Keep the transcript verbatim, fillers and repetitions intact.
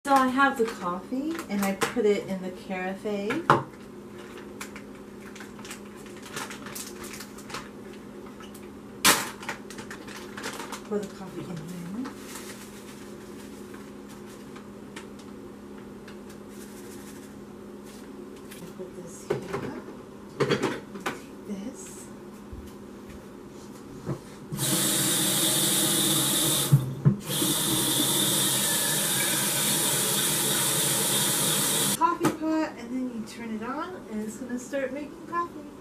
So I have the coffee and I put it in the carafe. Pour the coffee in there. I put this here. Take this. Coffee pot, and then you turn it on and it's going to start making coffee.